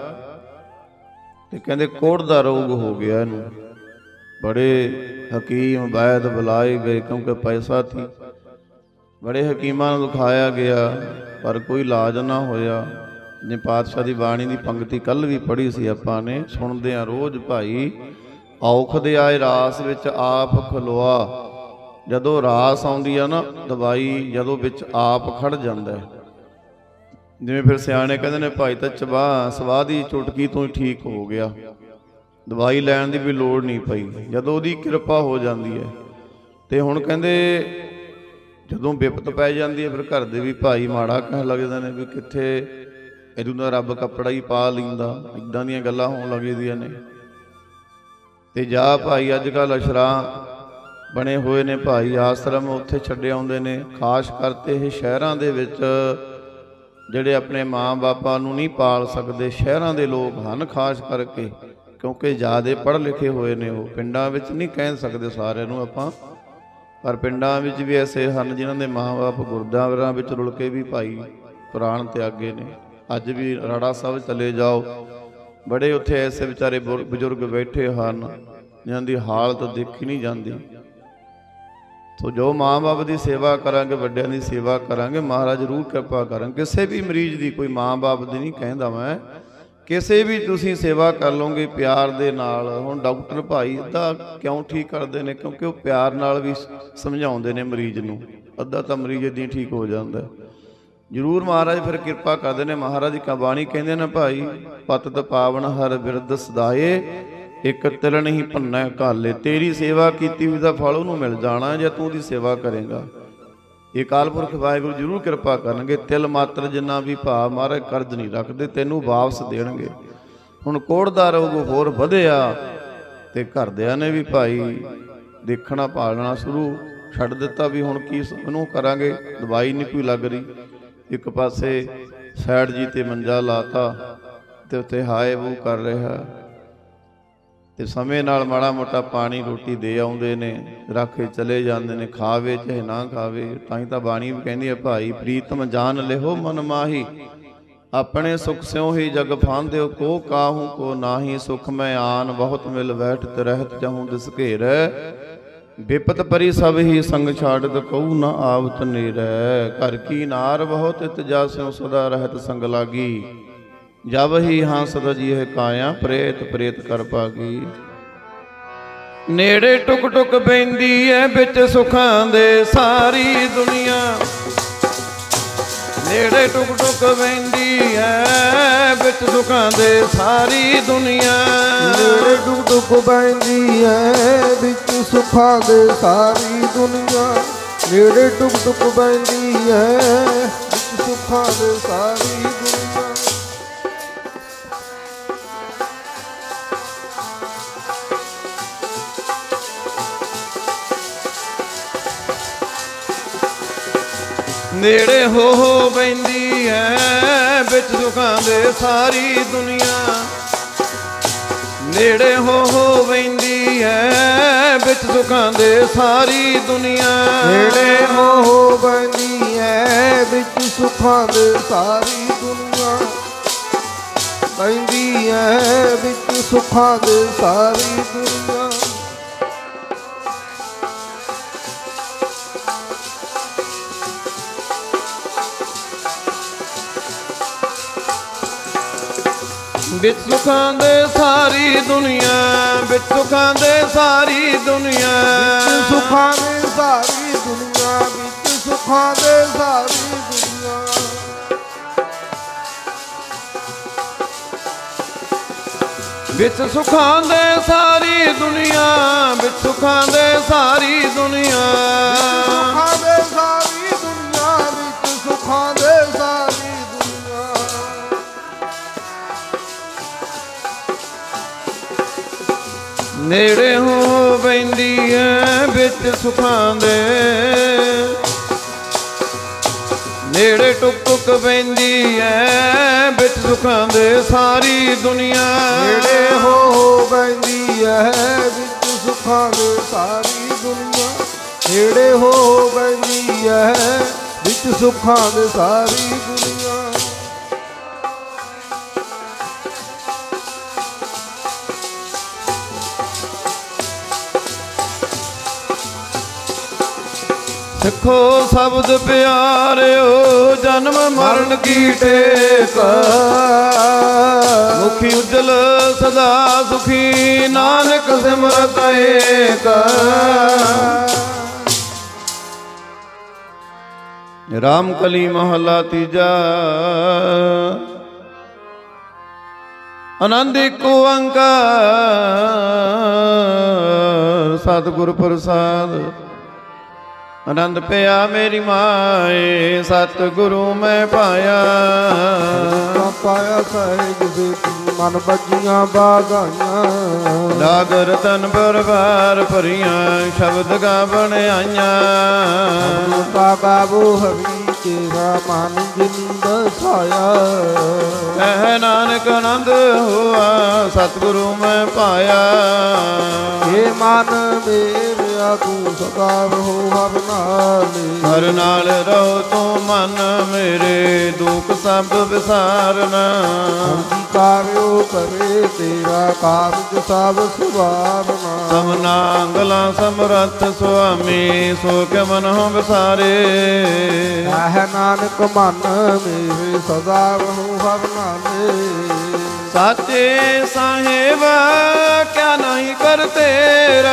ਤੇ ਕਹਿੰਦੇ ਕੋੜ੍ਹ ਦਾ ਰੋਗ ਹੋ ਗਿਆ ਇਹਨੂੰ। ਬੜੇ ਹਕੀਮ ਵੈਦ ਬੁਲਾਏ ਗਏ, ਕਿਉਂਕਿ ਪੈਸਾ ਸੀ। ਬੜੇ ਹਕੀਮਾਂ ਨੂੰ ਦਿਖਾਇਆ ਗਿਆ ਪਰ ਕੋਈ ਇਲਾਜ ਨਾ ਹੋਇਆ। ਜੇ ਪਾਤਸ਼ਾਹ ਦੀ ਬਾਣੀ ਦੀ ਪੰਕਤੀ ਕੱਲ੍ਹ ਵੀ ਪੜ੍ਹੀ ਸੀ ਆਪਾਂ ਨੇ, ਸੁਣਦੇ ਹਾਂ ਰੋਜ਼, ਭਾਈ ਔਖਦੇ ਆਏ ਰਾਸ ਵਿੱਚ ਆਪ ਖਲੋਆ। ਜਦੋਂ ਰਾਸ ਆਉਂਦੀ ਆ ਨਾ, ਦਵਾਈ ਜਦੋਂ ਵਿੱਚ ਆਪ ਖੜ ਜਾਂਦਾ। ਜਿਵੇਂ ਫਿਰ ਸਿਆਣੇ ਕਹਿੰਦੇ ਨੇ, ਭਾਈ ਤਾਂ ਚਬਾਹ ਸਵਾਹ ਦੀ ਚੁਟਕੀ ਤੋਂ ਹੀ ਠੀਕ ਹੋ ਗਿਆ, ਦਵਾਈ ਲੈਣ ਦੀ ਵੀ ਲੋੜ ਨਹੀਂ ਪਈ, ਜਦੋਂ ਉਹਦੀ ਕਿਰਪਾ ਹੋ ਜਾਂਦੀ ਹੈ। ਤੇ ਹੁਣ ਕਹਿੰਦੇ ਜਦੋਂ ਵਿਪਤ ਪੈ ਜਾਂਦੀ ਹੈ ਫਿਰ ਘਰ ਦੇ ਵੀ ਭਾਈ ਮਾੜਾ ਕਹਿਣ ਲੱਗਦੇ ਨੇ ਵੀ ਕਿੱਥੇ ਇਹਨੂੰ ਦਾ ਰੱਬ ਕੱਪੜਾ ਹੀ ਪਾ ਲੈਂਦਾ, ਇੱਦਾਂ ਦੀਆਂ ਗੱਲਾਂ ਹੋਣ ਲੱਗ ਜਾਂਦੀਆਂ ਨੇ। ਤੇ ਜਾ ਭਾਈ ਅੱਜ ਕੱਲ੍ਹ ਅਸ਼ਰਾਂ ਬਣੇ ਹੋਏ ਨੇ ਭਾਈ, ਆਸ਼ਰਮ ਉੱਥੇ ਛੱਡੇ ਆਉਂਦੇ ਨੇ। ਖਾਸ ਕਰਕੇ ਇਹ ਸ਼ਹਿਰਾਂ ਦੇ ਵਿੱਚ ਜਿਹੜੇ ਆਪਣੇ ਮਾਂ ਬਾਪਾਂ ਨੂੰ ਨਹੀਂ ਪਾਲ ਸਕਦੇ, ਸ਼ਹਿਰਾਂ ਦੇ ਲੋਕ ਹਨ ਖਾਸ ਕਰਕੇ, ਕਿਉਂਕਿ ਜ਼ਿਆਦਾ ਪੜ੍ਹ ਲਿਖੇ ਹੋਏ ਨੇ ਉਹ। ਪਿੰਡਾਂ ਵਿੱਚ ਨਹੀਂ ਕਹਿ ਸਕਦੇ ਸਾਰਿਆਂ ਨੂੰ ਆਪਾਂ, ਪਰ ਪਿੰਡਾਂ ਵਿੱਚ ਵੀ ਐਸੇ ਹਨ ਜਿਨ੍ਹਾਂ ਦੇ ਮਾਂ ਬਾਪ ਗੁਰਦੁਆਰਿਆਂ ਵਿੱਚ ਰੁਲ ਕੇ ਵੀ ਭਾਈ ਪ੍ਰਾਣ ਤਿਆਗੇ ਨੇ। ਅੱਜ ਵੀ ਰਾੜਾ ਸਾਹਿਬ ਚਲੇ ਜਾਓ, ਬੜੇ ਉੱਥੇ ਐਸੇ ਵਿਚਾਰੇ ਬਜ਼ੁਰਗ ਬੈਠੇ ਹਨ ਜਿਨ੍ਹਾਂ ਦੀ ਹਾਲਤ ਦੇਖੀ ਨਹੀਂ ਜਾਂਦੀ। ਸੋ ਜੋ ਮਾਂ ਬਾਪ ਦੀ ਸੇਵਾ ਕਰਾਂਗੇ, ਵੱਡਿਆਂ ਦੀ ਸੇਵਾ ਕਰਾਂਗੇ, ਮਹਾਰਾਜ ਜ਼ਰੂਰ ਕਿਰਪਾ ਕਰਾਂਗੇ। ਕਿਸੇ ਵੀ ਮਰੀਜ਼ ਦੀ, ਕੋਈ ਮਾਂ ਬਾਪ ਦੀ ਨਹੀਂ ਕਹਿੰਦਾ ਮੈਂ, ਕਿਸੇ ਵੀ ਤੁਸੀਂ ਸੇਵਾ ਕਰ ਲਓਗੇ ਪਿਆਰ ਦੇ ਨਾਲ। ਹੁਣ ਡਾਕਟਰ ਭਾਈ ਅੱਧਾ ਕਿਉਂ ਠੀਕ ਕਰਦੇ ਨੇ, ਕਿਉਂਕਿ ਉਹ ਪਿਆਰ ਨਾਲ ਵੀ ਸਮਝਾਉਂਦੇ ਨੇ ਮਰੀਜ਼ ਨੂੰ, ਅੱਧਾ ਤਾਂ ਮਰੀਜ਼ ਇੱਦਾਂ ਹੀ ਠੀਕ ਹੋ ਜਾਂਦਾ। ਜ਼ਰੂਰ ਮਹਾਰਾਜ ਫਿਰ ਕਿਰਪਾ ਕਰਦੇ ਨੇ। ਮਹਾਰਾਜ ਦੀ ਬਾਣੀ ਕਹਿੰਦੇ ਨੇ ਭਾਈ, ਪਤਿਤ ਪਾਵਨ ਹਰ ਬਿਰਦ ਸਦਾਏ, ਇੱਕ ਤਿਲ ਨਹੀਂ ਭੰਨੈ ਘਾਲੇ। ਤੇਰੀ ਸੇਵਾ ਕੀਤੀ ਹੋਈ ਦਾ ਫਲ ਉਹਨੂੰ ਮਿਲ ਜਾਣਾ ਜੇ ਤੂੰ ਉਹਦੀ ਸੇਵਾ ਕਰੇਗਾ। ਇਹ ਅਕਾਲ ਪੁਰਖ ਵਾਹਿਗੁਰੂ ਜ਼ਰੂਰ ਕਿਰਪਾ ਕਰਨਗੇ। ਤਿਲ ਮਾਤਰ ਜਿੰਨਾ ਵੀ ਭਾਵ ਮਹਾਰਾਜ ਕਰਜ਼ ਨਹੀਂ ਰੱਖਦੇ, ਤੈਨੂੰ ਵਾਪਸ ਦੇਣਗੇ। ਹੁਣ ਕੋੜ੍ਹ ਦਾ ਰੋਗ ਹੋਰ ਵਧਿਆ ਤੇ ਘਰਦਿਆਂ ਨੇ ਵੀ ਭਾਈ ਦੇਖਣਾ ਭਾਲਣਾ ਸ਼ੁਰੂ ਛੱਡ ਦਿੱਤਾ ਵੀ ਹੁਣ ਕੀ ਇਹਨੂੰ ਕਰਾਂਗੇ, ਦਵਾਈ ਨਹੀਂ ਕੋਈ ਲੱਗ ਰਹੀ। ਇੱਕ ਪਾਸੇ ਸਾਈਡ ਜੀ ਤੇ ਮੰਜਾ ਲਾਤਾ ਤੇ ਉੱਥੇ ਹਾਏ ਵੂ ਕਰ ਰਿਹਾ ਤੇ ਸਮੇਂ ਨਾਲ ਮਾੜਾ ਮੋਟਾ ਪਾਣੀ ਰੋਟੀ ਦੇ ਆਉਂਦੇ ਨੇ, ਰੱਖ ਕੇ ਚਲੇ ਜਾਂਦੇ ਨੇ, ਖਾਵੇ ਚਾਹੇ ਨਾ ਖਾਵੇ। ਤਾਂ ਹੀ ਤਾਂ ਬਾਣੀ ਵੀ ਕਹਿੰਦੀ ਹੈ ਭਾਈ, ਪ੍ਰੀਤਮ ਜਾਨ ਲਿਹੋ ਮਨ ਮਾਹੀ, ਆਪਣੇ ਸੁਖ ਸਿਉ ਹੀ ਜਗ ਫਾਂਦਿਓ, ਕੋ ਕਾਹੂ ਕੋ ਨਾਹੀ। ਸੁਖ ਮੈਂ ਆਨ ਬਹੁਤ ਮਿਲ ਬੈਠਤ ਰਹਿਤ ਚਾਹੂੰ ਦਿਸ ਘੇਰੈ, ਵਿਪਤ ਪਰੀ ਸਭ ਹੀ ਸੰਗ ਛਾੜਤ ਕਹੂ ਨਾ ਆਵਤ ਨੇਰੈ। ਘਰ ਕੀ ਨਾਰ ਬਹੁਤ ਇਤ ਜਾਸਿਉ ਸਦਾ ਰਹਿਤ ਸੰਗ ਲਾਗੀ, ਜਬ ਹੀ ਹਾਂਸਦ ਜੀਹ ਕਾਇਆ ਪ੍ਰੇਤ ਪ੍ਰੇਤ ਕਰ ਪਾਗੀ। ਨੇੜੇ ਟੁਕ ਟੁਕ ਬੈਂਦੀ ਐ ਵਿੱਚ ਸੁਖਾਂ ਦੇ ਸਾਰੀ ਦੁਨੀਆ, ਨੇੜੇ ਟੁਕ ਟੁਕ ਬੈਂਦੀ ਐ ਵਿੱਚ ਸੁਖਾਂ ਦੇ ਸਾਰੀ ਦੁਨੀਆ। ਨੇੜੇ ਟੁਕ ਟੁਕ ਬੈਂਦੀ ਐ ਵਿੱਚ ਸੁਖਾਂ ਦੇ ਸਾਰੀ ਦੁਨੀਆ, ਨੇੜੇ ਟੁਕ ਟੁਕ ਬੈਂਦੀ ਐ ਵਿੱਚ ਸੁਖਾਂ ਦੇ ਸਾਰੀ ਦੁਨੀਆ। ਨੇੜੇ ਹੋ ਹੋ ਬੈਂਦੀ ਐ ਵਿੱਚ ਸੁਖਾਂ ਦੇ ਸਾਰੀ ਦੁਨੀਆ, ਨੇੜੇ ਹੋ ਹੋ ਬੈਂਦੀ ਐ ਵਿੱਚ ਸੁਖਾਂ ਦੇ ਸਾਰੀ ਦੁਨੀਆ। ਨੇੜੇ ਹੋ ਹੋ ਬੈਂਦੀ ਐ ਵਿੱਚ ਸੁਖਾਂ ਦੇ ਸਾਰੀ ਦੁਨੀਆ, ਬੈਂਦੀ ਐ ਵਿੱਚ ਸੁਖਾਂ ਦੇ ਸਾਰੀ ਦੁਨੀਆ। ਵਿੱਚ ਸੁਖਾਂ ਦੇ ਸਾਰੀ ਦੁਨੀਆ, ਵਿੱਚ ਸੁਖਾਂ ਦੇ ਸਾਰੀ ਦੁਨੀਆ, ਵਿੱਚ ਸੁਖਾਂ ਦੇ ਸਾਰੀ ਦੁਨੀਆ, ਵਿੱਚ ਸੁਖਾਂ ਦੇ ਸਾਰੀ ਦੁਨੀਆ। ਵਿੱਚ ਸੁਖਾਂ ਦੇ ਸਾਰੀ ਦੁਨੀਆ, ਵਿੱਚ ਸੁਖਾਂ ਦੇ ਸਾਰੀ ਦੁਨੀਆ, ਸੁਖਾਂ ਦੇ ਸਾਰੀ ਦੁਨੀਆ, ਵਿੱਚ ਸੁਖਾਂ ਦੇ ਸਾਰੀ ਦੁਨੀਆ। ਨੇੜੇ ਹੋ ਬੈਂਦੀ ਐ ਵਿੱਚ ਸੁਖਾਂ ਦੇ, ਨੇੜੇ ਟੁਕ ਟੁਕ ਬੈਂਦੀ ਐ ਵਿੱਚ ਸੁਖਾਂ ਦੇ ਸਾਰੀ ਦੁਨੀਆ। ਨੇੜੇ ਹੋ ਬੈਂਦੀ ਐ ਵਿੱਚ ਸੁਖਾਂ ਦੇ ਸਾਰੀ ਦੁਨੀਆ, ਨੇੜੇ ਹੋ ਬੈਂਦੀ ਐ ਵਿੱਚ ਸੁਖਾਂ ਦੇ ਸਾਰੀ ਦੁਨੀਆ। ਸਿੱਖੋ ਸ਼ਬਦ ਪਿਆਰਿਓ ਜਨਮ ਮਰਨ ਕੀ ਟੇਕ, ਮੁਖੀ ਉਜਲ ਸਦਾ ਸੁਖੀ ਨਾਨਕ ਸਿਮਰਤ ਏਕ। ਰਾਮ ਕਲੀ ਮਹਲਾ ਤੀਜਾ। ਆਨੰਦ ਏਕ ਓੰਕਾਰ ਸਤਿਗੁਰ ਪ੍ਰਸਾਦ। ਆਨੰਦ ਪਿਆ ਮੇਰੀ ਮਾਏ ਸਤਿਗੁਰੂ ਮੈਂ ਪਾਇਆ, ਪਾਇਆ ਸਹਿਜ ਸੇਤੀ ਮਨ ਬੱਜੀਆਂ ਬਾਗਾਈਆਂ। ਲਾਗ ਰਤਨ ਪਰਵਾਰ ਭਰੀਆਂ ਸ਼ਬਦ ਗਾਵਣ ਆਈਆਂ। ਕਾ ਗਾਵੋ ਹਰੀ ਤੇਰਾ ਮਨ ਜਿਨ ਦਸਾਇਆ। ਕਹਿ ਨਾਨਕ ਆਨੰਦ ਹੋਆ ਸਤਿਗੁਰੂ ਮੈਂ ਪਾਇਆ। ਏ ਮਨ ਮੇਰਿਆ ਤੂੰ ਸਦਾ ਰਹੋ ਹਰ ਨਾਲ, ਹਰ ਨਾਲ ਰਹੋ ਤੂੰ ਮਨ ਮੇਰੇ ਦੁੱਖ ਸਭ ਵਿਸਾਰਨਾ। ਕਾਰਿਓ ਕਰੇ ਤੇਰਾ ਕਾਰਜ ਸਭ ਸੁਭਾਵਨਾ। ਸਮਨਾਂਗਲਾ ਸਮਰੱਥ ਸੁਆਮੀ ਸੋ ਕੇ ਮਨੋ ਵਿਸਾਰੇ। ਕਹਿ ਨਾਨਕ ਮਨ ਮੇਰੇ ਸਦਾ ਰਹੋ ਹਰ ਨਾਲੇ। ਸਾਚੇ ਸਾਹਿਬ ਕਿਆ ਨਹੀਂ ਕਰ ਤੇਰਾ,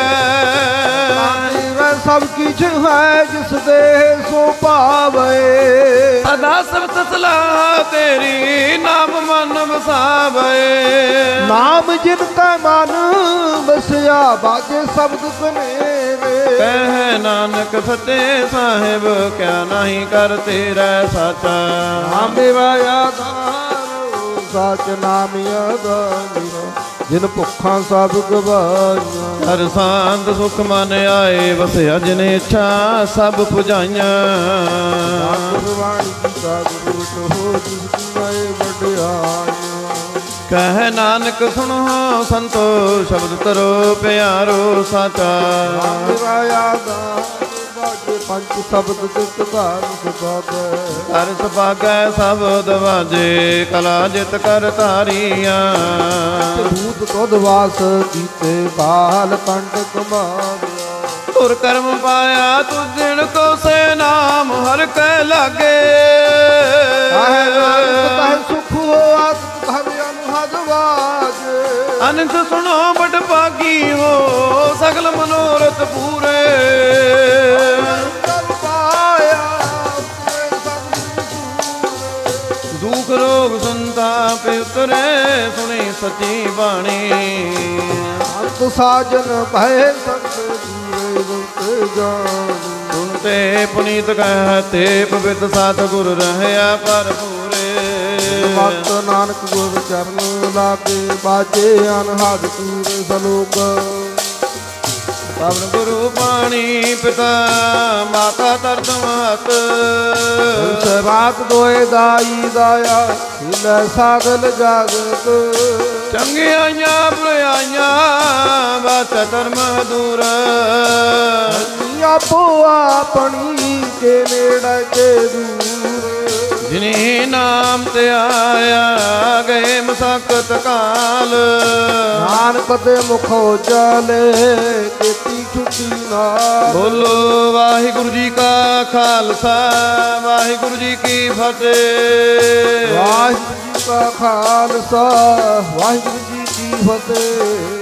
ਸਭ ਕਿਛ ਹੈ ਜਿਸ ਦੇ ਸੋ ਭਾਵੇ। ਸਦਾ ਸਬਦ ਸਲਾਹ ਤੇਰੀ ਨਾਮ ਮਨ ਵਸਾਵੇ। ਨਾਮ ਜਿਨ ਕਾ ਮਨ ਵਸਿਆ ਬਾਜੇ ਸ਼ਬਦ ਕਨੇਰੇ। ਕਹਿ ਨਾਨਕ ਸੱਚੇ ਸਾਹਿਬ ਕਿਆ ਨਹੀਂ ਕਰ ਤੇਰਾ ਸਾਚਾ। ਨਾਮ ਮੇਰਾ ਆਧਾਰ ਸਚ ਨਾਮ ਆਧਾਰ, ਜਿਨ ਭੁੱਖਾਂ ਸਭ ਗਵਾਈਆਂ। ਹਰ ਸਾਂਦ ਸੁਖ ਮਨ ਆਏ ਵਸਿਆ ਜਿਨ ਇੱਛਾ ਸਭ ਪੁਜਾਈਆਂ। ਗੁਰਬਾਣੀ ਦੀ ਸਾਗੁਰ ਹੋ ਜਿਸ ਦੀ ਆਏ ਵਡਿਆਈਆਂ। ਕਹਿ ਨਾਨਕ ਸੁਣੋ ਸੰਤੋ ਸ਼ਬਦ ਤਰੋ ਪਿਆਰੋ ਸਾਚਾ। ਮੇਰਾ ਆਧਾਰ ਬਾਜੇ ਪੰਜ ਸ਼ਬਦ ਜਿਤ ਘਰ ਸੁਭਾਗੈ। ਹਰ ਸੁਭਾਗੈ ਸ਼ਬਦ ਵਾਜੇ ਕਲਾ ਜਿਤ ਕਰ ਤਾਰੀਆਂ। ਭੂਤ ਤੁਧ ਵਾਸ ਕੀਤੇ ਕਾਲ ਕੰਡ ਕਮਾਵਿਆ। ਤੁਰ ਕਰਮ ਪਾਇਆ ਤੁ ਦਿਨ ਕੋ ਸੇ ਨਾਮ ਹਰ ਕੈ ਲਾਗੇ। ਕਾਹੇ ਨਾਨਕ ਤਹਿ ਸੁਖ ਹੋਆ ਧਰ ਅਨਹਦ ਵਾਜੇ। ਅਨੰਤ ਸੁਣੋ ਬਟ ਭਾਗੀ ਹੋ ਸਗਲ ਮਨੋਰਥ ਪੂਰੇ। ਦੁਖ ਰੋਗ ਸੰਤਾਪ ਉਤਰੇ ਸੁਣੀ ਸੱਚੀ ਬਾਣੀ। ਅੰਤ ਸਾਜਨ ਭੈ ਸੰਤ ਦੂਰੇ ਗੁਰ ਜਾਣੀ। ਸੁਣਤੇ ਪੁਨੀਤ ਕਹਿ ਤੇ ਪਵਿੱਤ ਸਤਿਗੁਰ ਰਹਿਆ ਭਰਪੂਰੇ। ਮਤ ਨਾਨਕ ਗੁਰ ਚਰਨ ਲਾਗੇ ਬਾਜੇ ਅਨਹਦ ਪੂਰੇ ਸਲੋਕ। ਪਵਨ ਗੁਰੂ ਪਾਣੀ ਪਿਤਾ ਮਾਤਾ ਤਰਤ ਮਾਤ। ਰਾਤ ਦੋਏ ਦਾਈ ਦਾਇਆ ਹਿਲੇ ਸਾਗਲ ਜਾਗਤ। ਚੰਗਿਆਈਆਂ ਬੁਰਾਈਆਂ ਬਾਤ ਧਰਮ ਦੂਰ। ਆਪੋ ਆਪਣੀ ਕੇ ਨੇੜੇ ਕੇ ਦੂਰ। ਜਿਨੀ ਨਾਮ ਤੇ ਆਇਆ ਗਏ ਮਸਕਤ ਕਾਲ। ਨਾਨਕ ਦੇ ਮੁਖੋ ਜਲੇ ਕੀਤੀ ਛੁੱਟੀ ਨਾਲ। ਬੋਲੋ ਵਾਹਿਗੁਰੂ ਜੀ ਕਾ ਖਾਲਸਾ ਵਾਹਿਗੁਰੂ ਜੀ ਕੀ ਫਤਿਹ। ਵਾਹਿਗੁਰੂ ਜੀ ਕਾ ਖਾਲਸਾ ਵਾਹਿਗੁਰੂ ਜੀ ਕੀ ਫਤਿਹ।